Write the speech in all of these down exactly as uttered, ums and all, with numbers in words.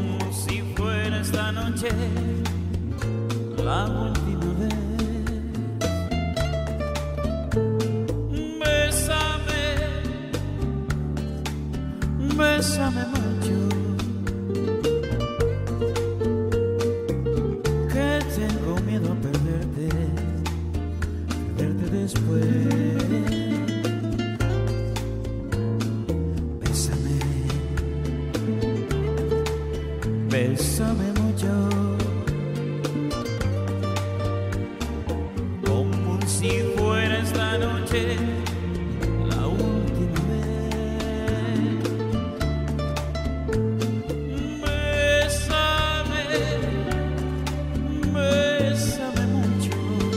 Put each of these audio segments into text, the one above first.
como si fuera esta noche la última vez. Bésame, bésame mucho, que tengo miedo a perderte, perderte después. Bésame, bésame mucho, como si fuera esta noche la última vez. Bésame, bésame mucho,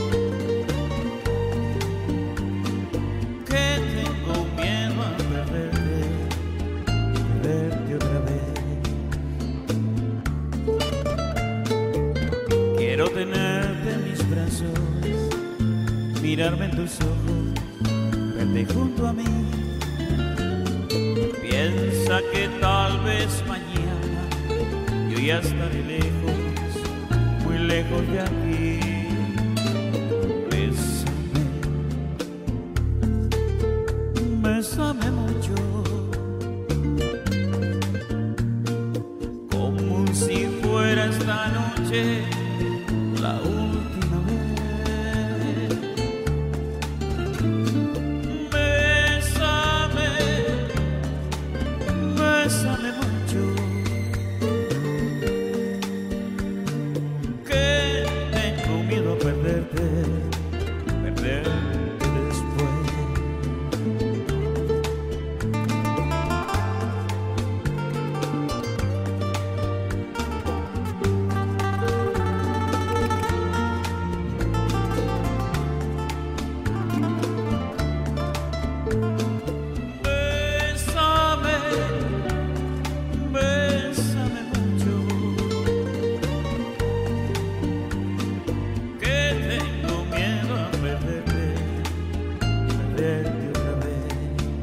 que tengo miedo a perderte, perderte otra vez. Quiero tenerte en mis brazos, mirarme en tus ojos, verte junto a mí. Piensa que tal vez mañana yo ya estaré lejos, muy lejos de aquí. Bésame, bésame mucho, como si fuera esta noche la última vez. Bésame, bésame mucho, que tengo miedo a perderte, perderte después. Bésame, bésame mucho, que tengo miedo a perderte, perderte otra vez.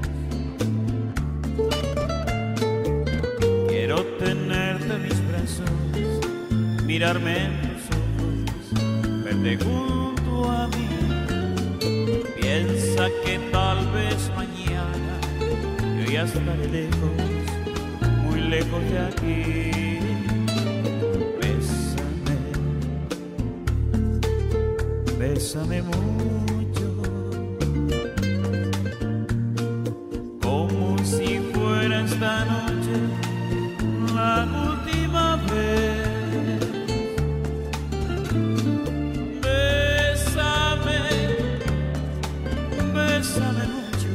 Quiero tenerte en mis brazos, mirarme en tus ojos, verte junto a mí. Piensa que tal vez mañana yo ya estaré lejos, muy lejos de aquí. Bésame, bésame mucho, como si fuera esta noche la última vez. Bésame, bésame mucho,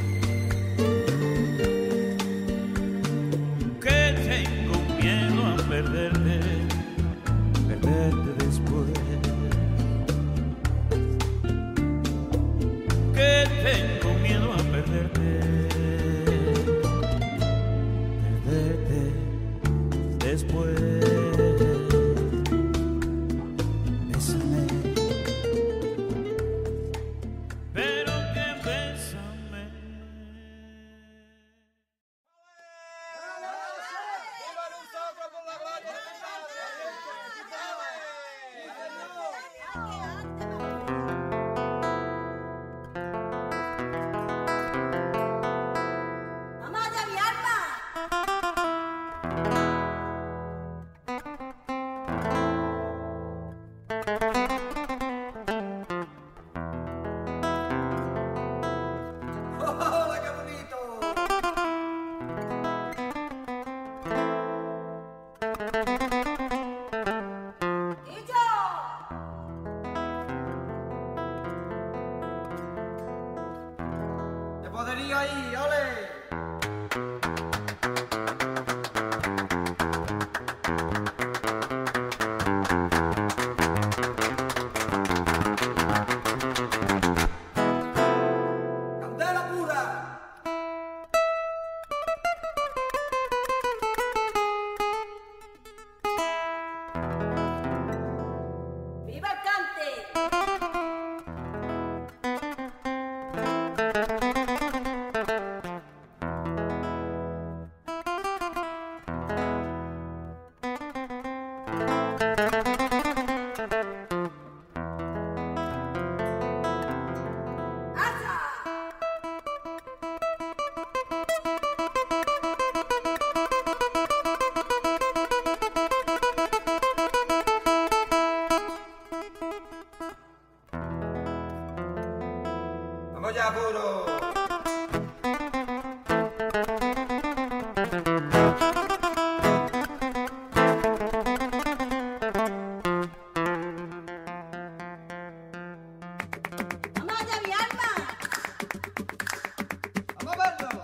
que tengo miedo a perderte, perderte después. Que tengo miedo a perderte, perderte después. Bésame, pero que bésame. ¡Mamá, ya mi alma! ¡Hola, qué bonito! ¡Y yo! ¡Te podría ir, ole! ¡Candela pura! ¡Viva el cante! Vamos ya, puro. Amaya mi alma. Vamos a verlo.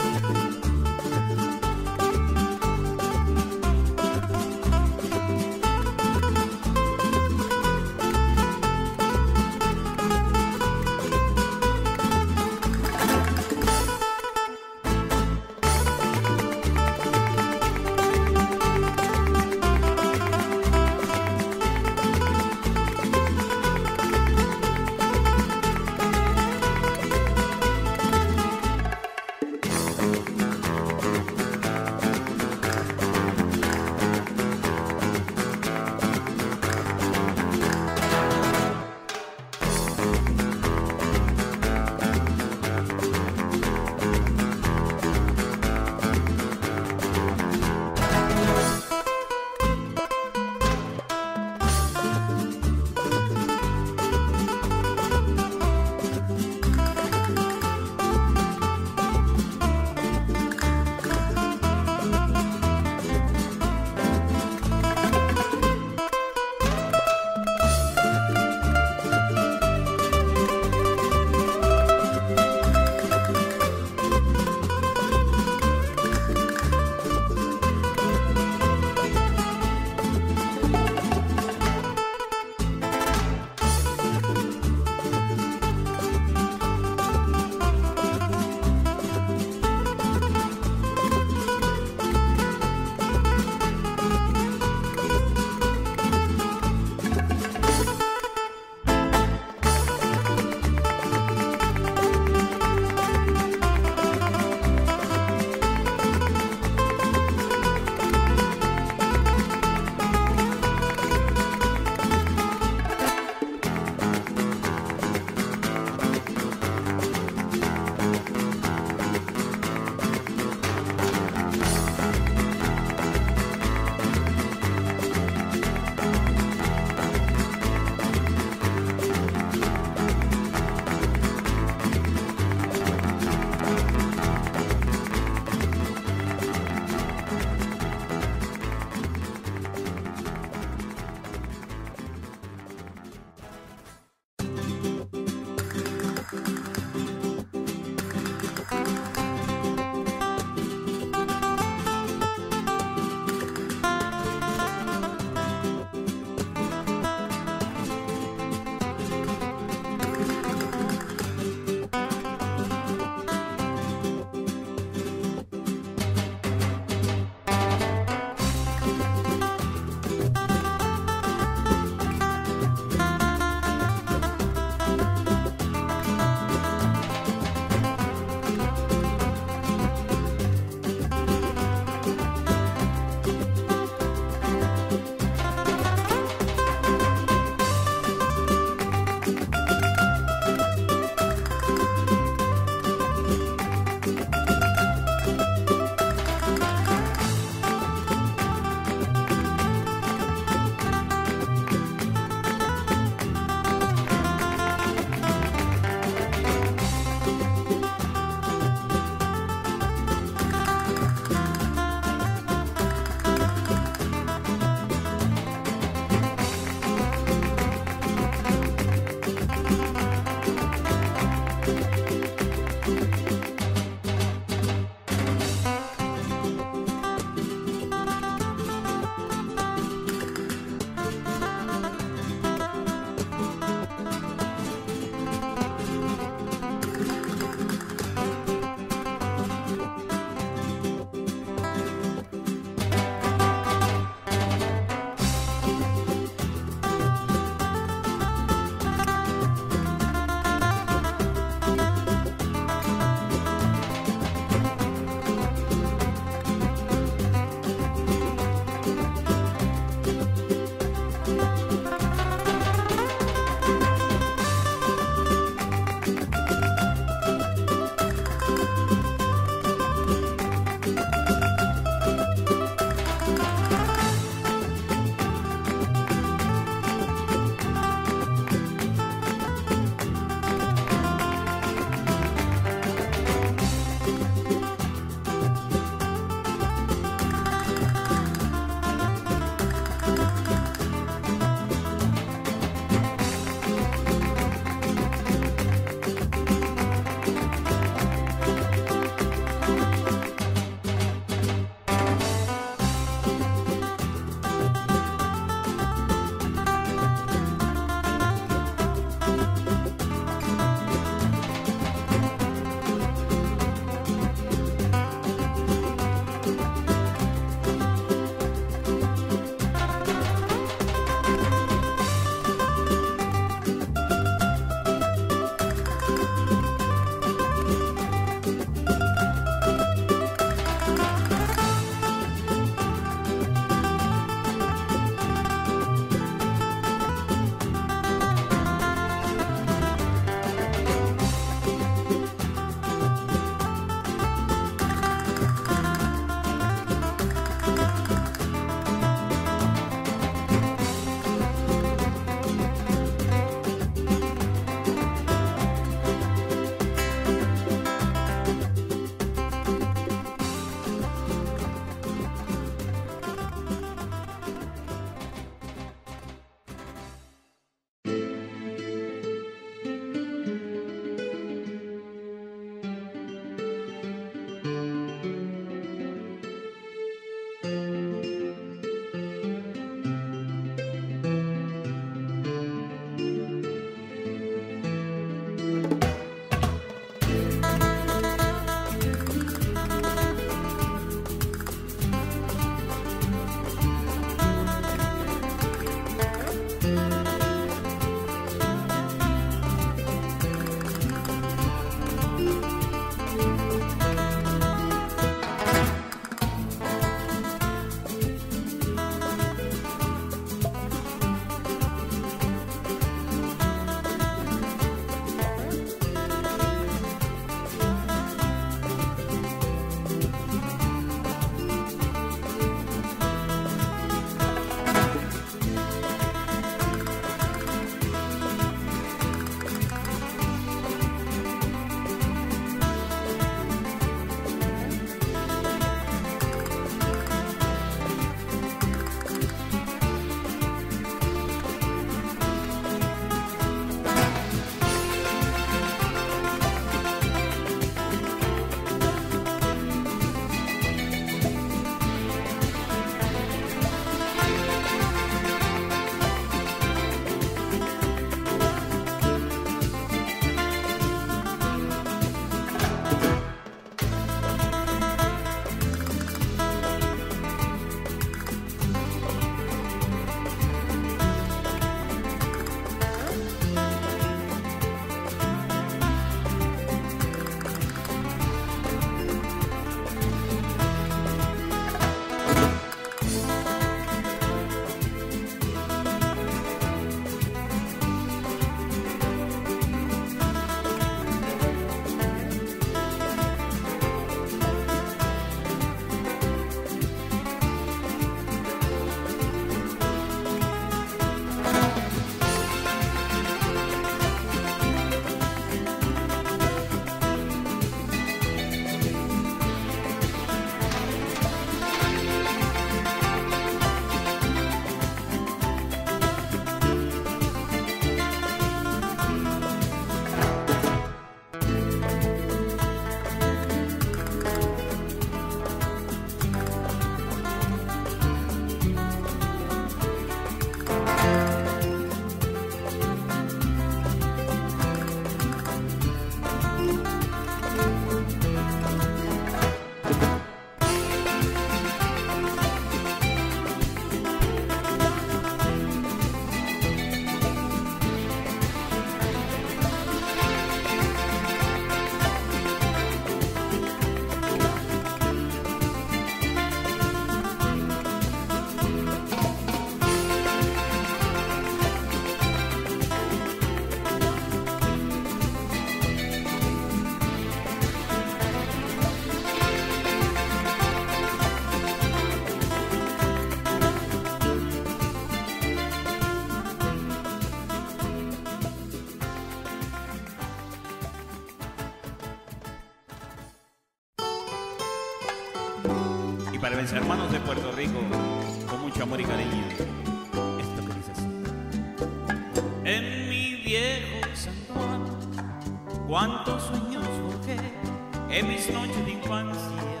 Y para mis hermanos de Puerto Rico, con mucho amor y cariño, esto que dice así. En mi viejo San Juan, cuántos sueños forjé en mis noches de infancia.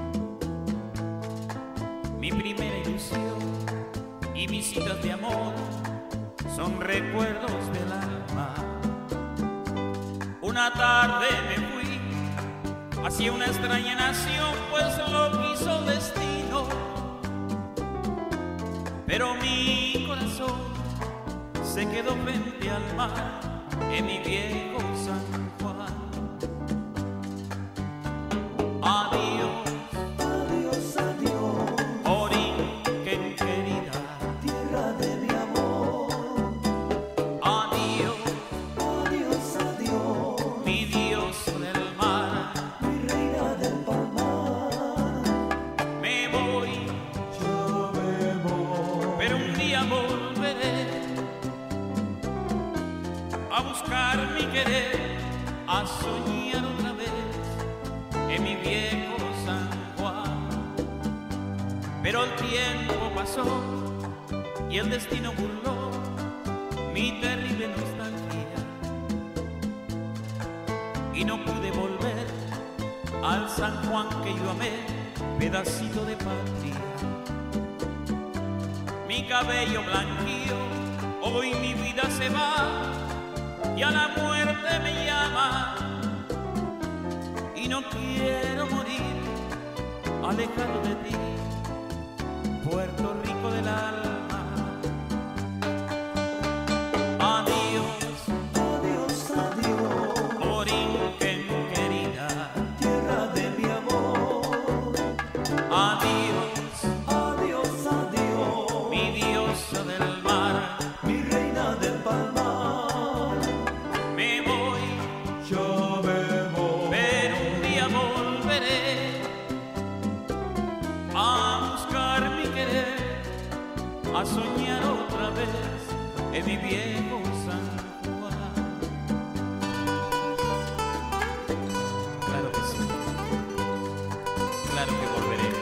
Mi primera ilusión y mis citas de amor son recuerdos del alma. Una tarde me fui hacia una extraña nación, pues lo quiso el destino. Pero mi corazón se quedó frente al mar en mi viejo San Juan. Adiós, adiós, adiós, Borinquen querida, tierra de mi amor. adiós, Adiós, adiós, mi diosa del mar. mi reina del palmar. Me voy, Yo me voy, pero un día volveré a buscar mi querer, a soñar otra vez en mi viejo San Juan. Pero el tiempo pasó y el destino burló mi terrible nostalgia, y no pude volver al San Juan que yo amé, pedacito de patria. Mi cabello blanquío, hoy mi vida se va y a la muerte me llama, y no quiero morir alejado de ti, Puerto Rico del alma. Adiós, adiós, adiós, Borinquen querida, tierra de mi amor. adiós, Adiós, adiós, mi diosa del mar. mi reina del palmar. Me voy, Yo me voy, pero un día volveré a buscar mi querer, a soñar otra vez en mi viejo San Juan. Claro que sí, claro que volveré.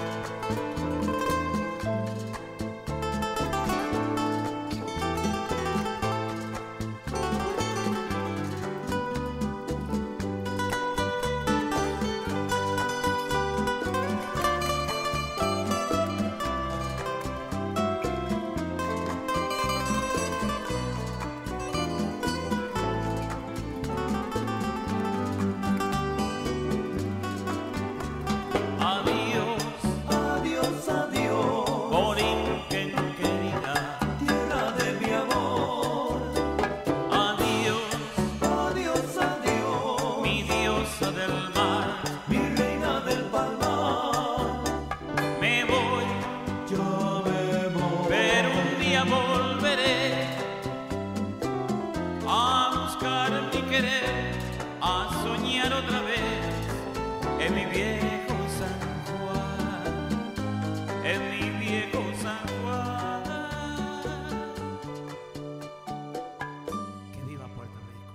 Adiós, adiós, adiós, Borinquen querida, tierra de mi amor. adiós, Adiós, adiós, mi diosa del mar. mi reina del palmar. Me voy, Yo me voy, pero un día volveré a buscar mi querer, a soñar otra vez en mi viejo San Juan, en mi viejo San Juan. Que viva Puerto Rico.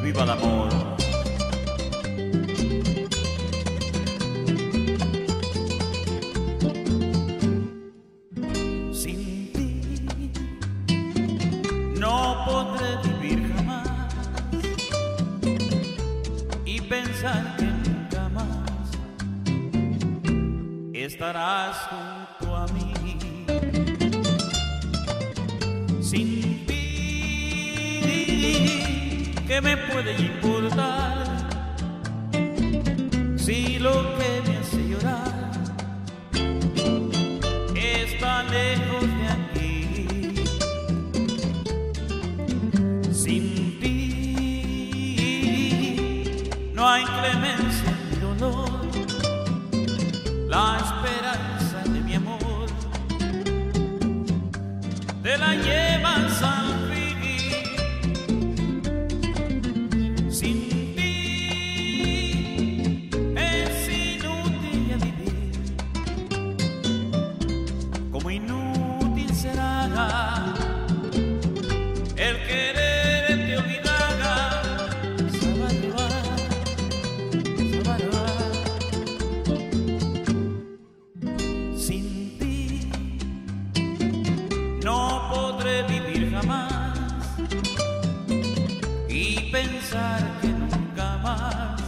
viva el amor. Sin ti no podré vivir jamás y pensar que nunca más estarás junto a mí. Sin ti, ¿qué me puede importar si lo que me hace llorar está lejos de aquí? Sin ti no hay clemencia ni dolor, la esperanza de mi amor te la llevas al fin. Sin ti es inútil ya vivir, como inútil será el quererte olvidar. Sabarua, sabarua. Sin ti no podré vivir jamás y pensar que nunca más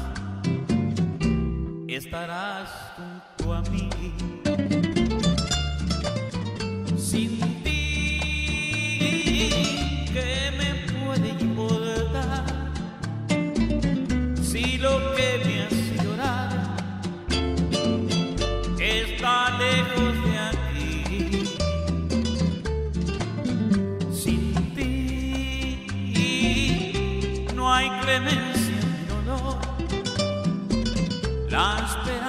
estarás junto a mí. Sin ti, ¿qué me puede importar si lo que me hace llorar está lejos de aquí? Sin ti no hay clemencia ni dolor, la esperanza